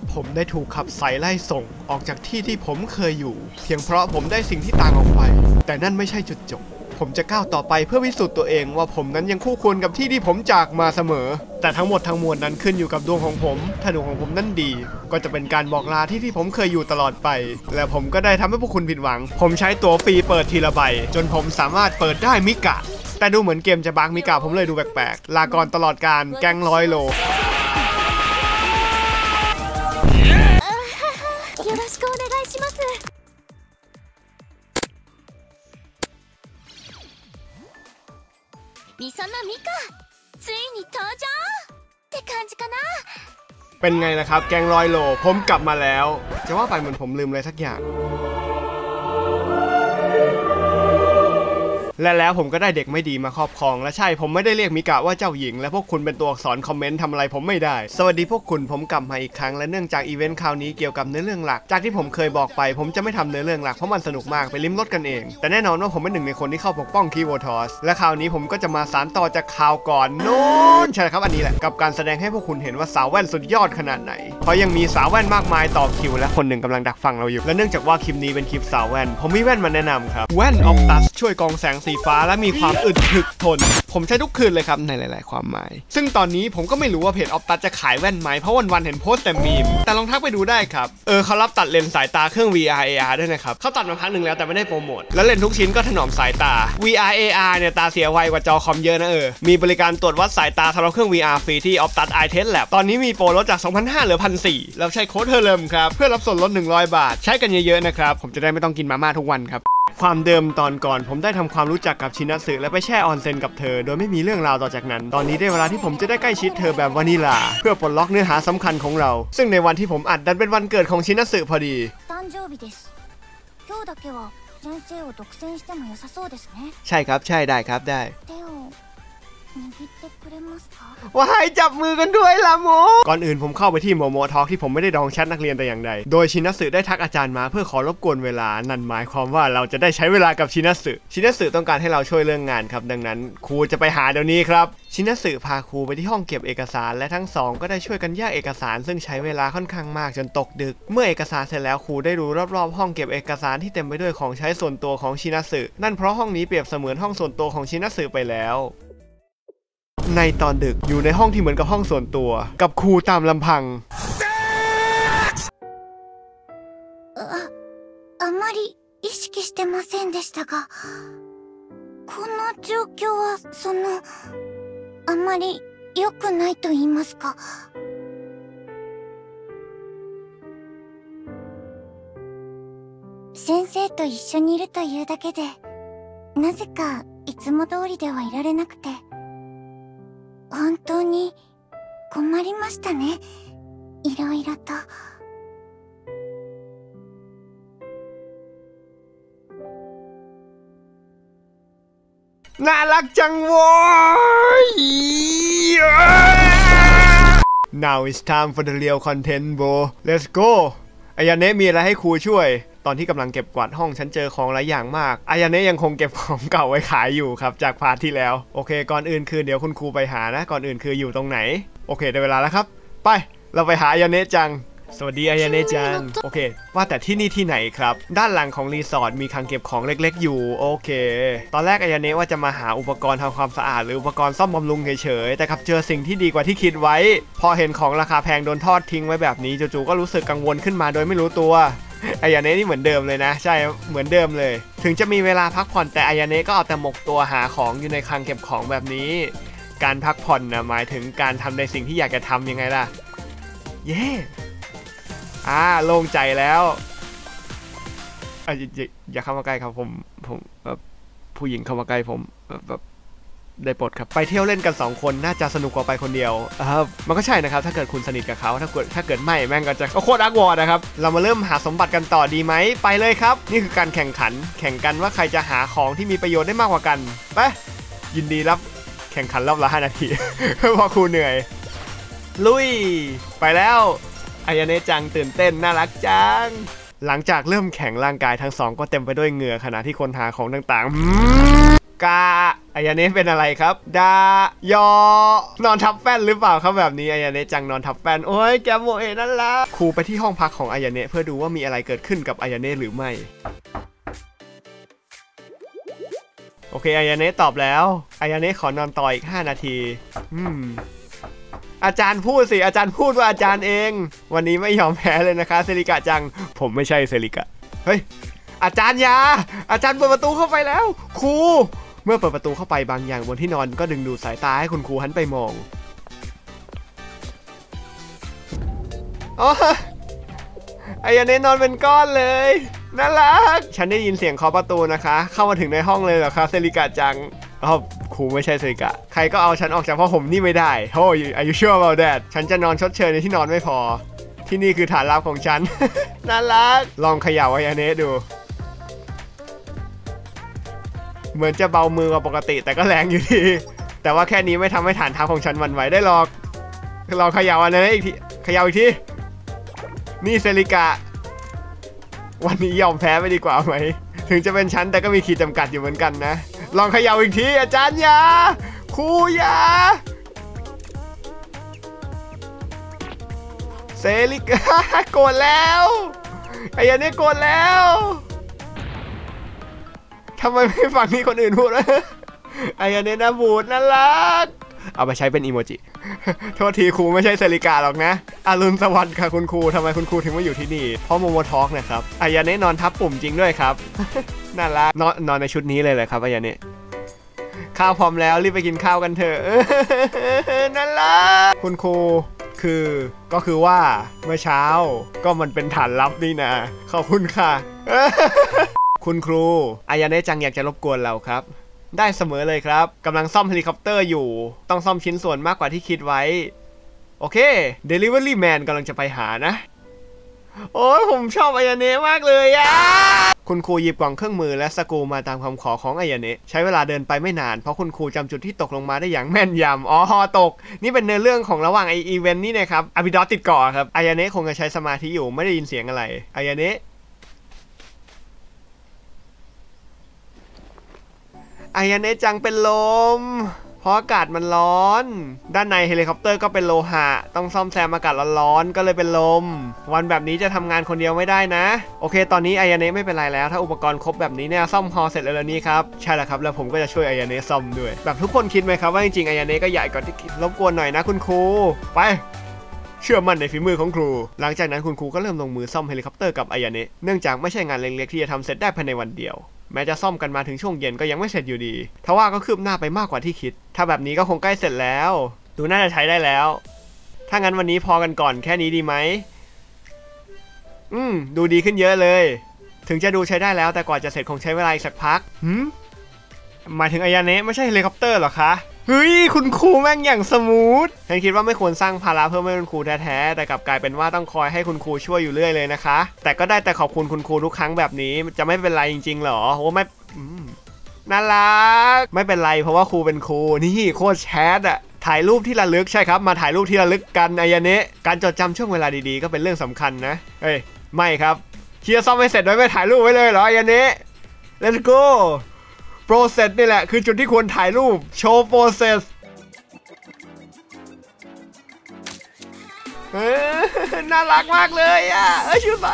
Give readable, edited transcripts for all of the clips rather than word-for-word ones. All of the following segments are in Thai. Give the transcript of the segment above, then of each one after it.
ผมได้ถูกขับไล่ไล่ส่งออกจากที่ที่ผมเคยอยู่เพียงเพราะผมได้สิ่งที่ต่างออกไปแต่นั่นไม่ใช่จุดจบผมจะก้าวต่อไปเพื่อพิสูจน์ตัวเองว่าผมนั้นยังคู่ควรกับที่ที่ผมจากมาเสมอแต่ทั้งหมดทั้งมวลนั้นขึ้นอยู่กับดวงของผมถ้าดวงของผมนั้นดีก็จะเป็นการบอกลาที่ผมเคยอยู่ตลอดไปและผมก็ได้ทำให้พวกคุณผิดหวังผมใช้ตั๋วฟรีเปิดทีละใบจนผมสามารถเปิดได้มิกะแต่ดูเหมือนเกมจะบั๊กมิกะผมเลยดูแปลกๆลาก่อนตลอดการแก๊ง100 โลミサナミカついに登場って感じかなเป็นไงล่ะครับแก๊ง100 โลผมกลับมาแล้วจะว่าไปเหมือนผมลืมอะไรสักอย่างและแล้วผมก็ได้เด็กไม่ดีมาครอบครองและใช่ผมไม่ได้เรียกมิกะว่าเจ้าหญิงและพวกคุณเป็นตัวอักษรคอมเมนต์ทำอะไรผมไม่ได้สวัสดีพวกคุณผมกลับมาอีกครั้งและเนื่องจากอีเวนต์คราวนี้เกี่ยวกับเนื้อเรื่องหลักจากที่ผมเคยบอกไปผมจะไม่ทำเนื้อเรื่องหลักเพราะมันสนุกมากไปลิ้มรสกันเองแต่แน่นอนว่าผมเป็นหนึ่งในคนที่เข้าปกป้องคีโวทอสและคราวนี้ผมก็จะมาสานต่อจากข่าวก่อนโน้นใช่ครับอันนี้แหละกับการแสดงให้พวกคุณเห็นว่าสาวแว่นสุดยอดขนาดไหนเพราะยังมีสาวแว่นมากมายต่อคิวและคนหนึ่งกำลังดักฟังเราอยู่และเนื่องจากว่าคลิปนี้เป็นคลิปสาวแว่นผมมีแว่นมาแนะนำครับแว่นออฟตัสช่วยกรองแสงสีฟ้าและมีความอึดถึกทนผมใช้ทุกคืนเลยครับในหลายๆความหมายซึ่งตอนนี้ผมก็ไม่รู้ว่าเพจออฟตัสจะขายแว่นไหมเพราะวันๆเห็นโพสต์แต่มีมแต่ลองทักไปดูได้ครับเขารับตัดเลนส์สายตาเครื่อง VR AR ด้วยนะครับเขาตัดมาพักหนึ่งแล้วแต่ไม่ได้โปรโมทและเลนส์ทุกชิ้นก็ถนอมสายตา VR AR เนี่ยตาเสียไวกว่าจอคอมเยอะนะมีบริการตรวจวัดสายตาสำหรับเครื่อง VR ฟรีที่ Optus Eye Test Lab ตอนนี้มีโปรลดจาก 2,500 เหลือ 1,400 แล้วใช้โค้ดเฮเลมครับเพื่อรับส่วนลด100 บาทใช้กันเยอะๆนะครับผมจะได้ไม่ต้องกินมาม่าทุกวันครับความเดิมตอนก่อนผมได้ทำความรู้จักกับชินัสึและไปแช่ออนเซ็นกับเธอโดยไม่มีเรื่องราวต่อจากนั้นตอนนี้ได้เวลาที่ผมจะได้ใกล้ชิดเธอแบบวานิลาเพื่อปลดล็อกเนื้อหาสำคัญของเราซึ่งในวันที่ผมอัดดันเป็นวันเกิดของชินัสึพอดีใช่ครับใช่ได้ครับได้ว่าให้จับมือกันด้วยล่ะโมก่อนอื่นผมเข้าไปที่โมโมทอล์กที่ผมไม่ได้ดองแชทนักเรียนแต่อย่างใดโดยชินัสึได้ทักอาจารย์มาเพื่อขอรบกวนเวลานั่นหมายความว่าเราจะได้ใช้เวลากับชินัสึต้องการให้เราช่วยเรื่องงานครับดังนั้นครูจะไปหาเดี๋ยวนี้ครับชินัสึพาครูไปที่ห้องเก็บเอกสารและทั้งสองก็ได้ช่วยกันแยกเอกสารซึ่งใช้เวลาค่อนข้างมากจนตกดึกเมื่อเอกสารเสร็จแล้วครูได้ดูรอบๆห้องเก็บเอกสารที่เต็มไปด้วยของใช้ส่วนตัวของชินัสึนั่นเพราะห้องนี้เปรียบเสมือนห้องส่วนตัวของชินัสึไปแล้วในตอนดึกอยู่ในห้องที่เหมือนกับห้องส่วนตัวกับครูตามลำพังあまり意識してませんでしたがこの状況はあまり良くないと言いますか先生と一緒にいるというだけでなぜかいつも通りではいられなくて本当に困りましたねいろいろとน่ารักจังโว้ย Now it's time for the real content bro let's go อายาเนะมีอะไรให้ครูช่วยตอนที่กำลังเก็บกวาดห้องฉันเจอของหลายอย่างมากอายาเนะยังคงเก็บของเก่าไว้ขายอยู่ครับจากพาร์ทที่แล้วโอเคก่อนอื่นคือเดี๋ยวคุณครูไปหานะก่อนอื่นคืออยู่ตรงไหนโอเคได้เวลาแล้วครับไปเราไปหาอายาเนะจังสวัสดีอายาเนะจังโอเคว่าแต่ที่นี่ที่ไหนครับด้านหลังของรีสอร์ทมีคลังเก็บของเล็กๆอยู่โอเคตอนแรกอายาเนะว่าจะมาหาอุปกรณ์ทำความสะอาดหรืออุปกรณ์ซ่อมบำรุงเฉยๆแต่ครับเจอสิ่งที่ดีกว่าที่คิดไว้พอเห็นของราคาแพงโดนทอดทิ้งไว้แบบนี้จู่ๆก็รู้สึกกังวลขึ้นมาโดยไม่รู้ตัวอายาเนะนี่เหมือนเดิมเลยนะใช่เหมือนเดิมเลยถึงจะมีเวลาพักผ่อนแต่อายาเนะก็เอาแต่หมกตัวหาของอยู่ในคลังเก็บของแบบนี้การพักผ่อนนะหมายถึงการทำในสิ่งที่อยากจะทำยังไงล่ะเย้โล่งใจแล้วอย่าเข้ามาใกล้ครับผมผู้หญิงเข้ามาใกล้ผมแบบได้โปรดครับไปเที่ยวเล่นกัน2คนน่าจะสนุกกว่าไปคนเดียวมันก็ใช่นะครับถ้าเกิดคุณสนิทกับเขาถ้าเกิดไม่แม่งก็จะโคตรอักวอร์นะครับเรามาเริ่มหาสมบัติกันต่อดีไหมไปเลยครับนี่คือการแข่งกันว่าใครจะหาของที่มีประโยชน์ได้มากกว่ากันไปยินดีรับแข่งขันรอบละ5 นาที พอครูเหนื่อยลุยไปแล้วอายาเนะจังตื่นเต้นน่ารักจังหลังจากเริ่มแข่งร่างกายทั้งสองก็เต็มไปด้วยเหงื่อขณะที่คนหาของต่างๆกาอายาเนะเป็นอะไรครับดายอนอนทับแป้นหรือเปล่าครับแบบนี้อายาเนะจังนอนทับแป้นโอ้ยแกโมเอะนั่นละครูไปที่ห้องพักของอายาเนะเพื่อดูว่ามีอะไรเกิดขึ้นกับอายาเนะหรือไม่โอเคอายาเนะตอบแล้วอายาเนะขอนอนต่ออีก5 นาทีอาจารย์พูดสิอาจารย์พูดว่าอาจารย์เองวันนี้ไม่ยอมแพ้เลยนะคะเซริกะจังผมไม่ใช่เซริกะเฮ้ยอาจารย์ยาอาจารย์เปิดประตูเข้าไปแล้วครูเมื่อเปิดประตูเข้าไปบางอย่างบนที่นอนก็ดึงดูดสายตาให้คุณครูหันไปมองอ๋ออายาเนะนอนเป็นก้อนเลยน่ารักฉันได้ยินเสียงเคาะประตูนะคะเข้ามาถึงในห้องเลยเหรอคะเซริกะจังครูไม่ใช่เซริกะใครก็เอาฉันออกจากผ้าห่มนี่ไม่ได้โอ้ยอายุชั่วเบาแดดฉันจะนอนชดเชยในที่นอนไม่พอที่นี่คือฐานลับของฉัน น่ารักลองเขย่าอายาเนะดูเหมือนจะเบามือกว่าปกติแต่ก็แรงอยู่ดีแต่ว่าแค่นี้ไม่ทำให้ฐานเท้าของฉันหวั่นไหวได้หรอกลองเขย่าอายาเนะอีกทีเขย่าอีกทีนี่เซริกะวันนี้ยอมแพ้ไปดีกว่าไหมถึงจะเป็นฉันแต่ก็มีขีดจำกัดอยู่เหมือนกันนะลองเขย่าอีกทีอาจารย์ยาครูยาเซริกะโกรธแล้วอายาเนะโกรธแล้วทำไมไม่ฟังที่คนอื่นพูดอายาเนะน่าบูดน่ารักเอาไปใช้เป็นอีโมจิโทษทีครูไม่ใช่เซริกะหรอกนะอรุณสวัสดิ์ค่ะคุณครูทำไมคุณครูถึงมาอยู่ที่นี่เพราะโมโมทอล์กนะครับอายาเนะนอนทับปุ่มจริงด้วยครับน่ารักนอนในชุดนี้เลยเลยครับอายาเนะข้าวพร้อมแล้วรีบไปกินข้าวกันเถอะน่ารักคุณครูก็คือว่าเมื่อเช้าก็มันเป็นฐานลับนี่นะขอบคุณค่ะคุณครูอายาเนะจังอยากจะรบกวนเราครับได้เสมอเลยครับกำลังซ่อมเฮลิคอปเตอร์อยู่ต้องซ่อมชิ้นส่วนมากกว่าที่คิดไว้โอเค Delivery Man กำลังจะไปหานะโอ้ยผมชอบอายาเนะมากเลยอะคุณครูหยิบกล่องเครื่องมือและสกรูมาตามคำขอของอายาเนะใช้เวลาเดินไปไม่นานเพราะคุณครูจำจุดที่ตกลงมาได้อย่างแม่นยำตกนี่เป็นเนื้อเรื่องของระหว่างอีเวนต์นี่นะครับอาบิดอสติดเกาะครับอายาเนะคงจะใช้สมาธิอยู่ไม่ได้ยินเสียงอะไรอายาเนะจังเป็นลมเพราะอากาศมันร้อนด้านในเฮลิคอปเตอร์ก็เป็นโลหะต้องซ่อมแซมอากาศร้อนๆก็เลยเป็นลมวันแบบนี้จะทำงานคนเดียวไม่ได้นะโอเคตอนนี้อายาเนะไม่เป็นไรแล้วถ้าอุปกรณ์ครบแบบนี้เนี่ยซ่อมฮอเสร็จแล้วนี้ครับใช่แล้วครับแล้วผมก็จะช่วยอายาเนะซ่อมด้วยแบบทุกคนคิดไหมครับว่าจริงๆอายาเนะก็ใหญ่กว่าที่รบกวนหน่อยนะคุณครูไปเชื่อมั่นในฝีมือของครูหลังจากนั้นคุณครูก็เริ่มลงมือซ่อมเฮลิคอปเตอร์กับอายาเนะเนื่องจากไม่ใช่งานเล็กๆที่จะทำเสร็จได้ภายในวันเดียวแม้จะซ่อมกันมาถึงช่วงเย็นก็ยังไม่เสร็จอยู่ดีทว่าก็คืบหน้าไปมากกว่าที่คิดถ้าแบบนี้ก็คงใกล้เสร็จแล้วดูน่าจะใช้ได้แล้วถ้างั้นวันนี้พอกันก่อนแค่นี้ดีไหมดูดีขึ้นเยอะเลยถึงจะดูใช้ได้แล้วแต่กว่าจะเสร็จคงใช้เวลาอีกสักพักหมายถึงอายาเนะไม่ใช่เฮลิคอปเตอร์หรอคะเฮ้ยคุณครูแม่งอย่างสมูทฉันคิดว่าไม่ควรสร้างภาระเพิ่มให้คุณครูแท้ๆแต่กลับกลายเป็นว่าต้องคอยให้คุณครูช่วยอยู่เรื่อยเลยนะคะแต่ก็ได้แต่ขอบคุณคุณครูทุกครั้งแบบนี้จะไม่เป็นไรจริงๆหรอโอ้ไม่น่ารักไม่เป็นไรเพราะว่าครูเป็นครูนี่โคตรแชทอะถ่ายรูปที่ระลึกใช่ครับมาถ่ายรูปที่ระลึกกันอายาเนะการจดจำช่วงเวลาดีๆก็เป็นเรื่องสำคัญนะเฮ้ยไม่ครับเชียร์ซ่อมไม่เสร็จโดยไม่ถ่ายรูปไว้เลยเหรออายาเนะ let's go process นี่แหละคือจุดที่ควรถ่ายรูปโชว์ process น่ารักมากเลยอ่ะชื่อฟ้า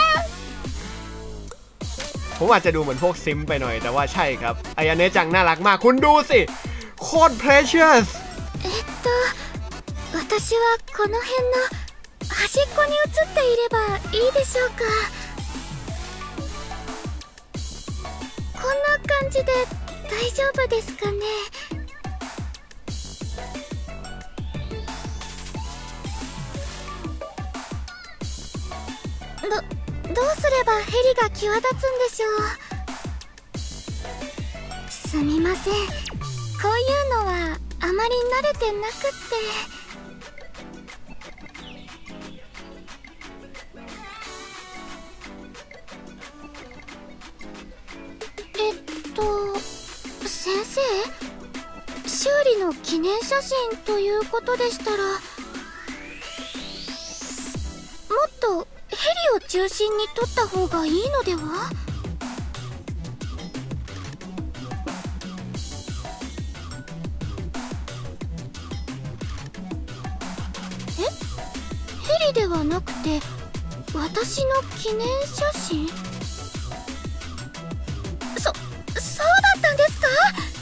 ผมอาจจะดูเหมือนพวกซิมไปหน่อยแต่ว่าใช่ครับอายาเนะจังน่ารักมากคุณดูสิโคตร precious 私はこの辺の端っこに映っていればいいでしょうかこんな感じで大丈夫ですかねどうすればヘリが際立つんでしょうすみませんこういうのはあまり慣れてなくって先生修理の記念写真ということでしたらもっとヘリを中心に撮った方がいいのではではなくて私の記念写真。そうだったんですか？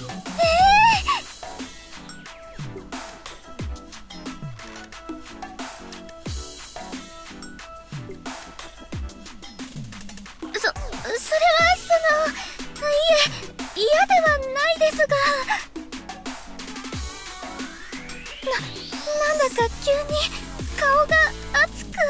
それはいえ、嫌ではないですが、なんだか急に顔が熱く。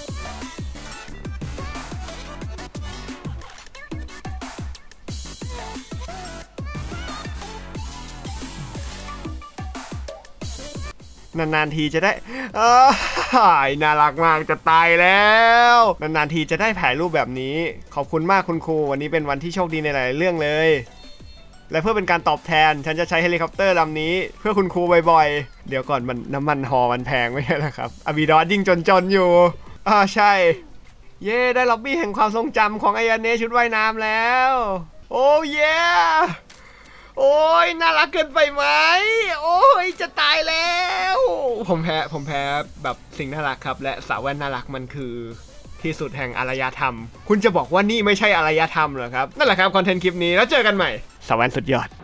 นานๆทีจะได้น่ารักมากจะตายแล้วนานๆทีจะได้ถ่ายรูปแบบนี้ขอบคุณมากคุณครูวันนี้เป็นวันที่โชคดีในหลายเรื่องเลยและเพื่อเป็นการตอบแทนฉันจะใช้เฮลิคอปเตอร์ลำนี้เพื่อคุณครูบ่อยๆเดี๋ยวก่อนมันน้ำมันฮอมันแพงไม่ใช่เหรอครับอบิดอสยิ่งจนๆอยู่ใช่เย่ได้ล็อบบี้แห่งความทรงจำของไออาเนะชุดว่ายน้ำแล้วโอ้เย่โอ้ยน่ารักเกินไปไหมโอ้ยจะตายแล้วผมแพ้แบบสิ่งน่ารักครับและสาวแว่นน่ารักมันคือที่สุดแห่งอารยธรรมคุณจะบอกว่านี่ไม่ใช่อารยธรรมเหรอครับนั่นแหละครับคอนเทนต์คลิปนี้แล้วเจอกันใหม่สาวแว่นสุดยอด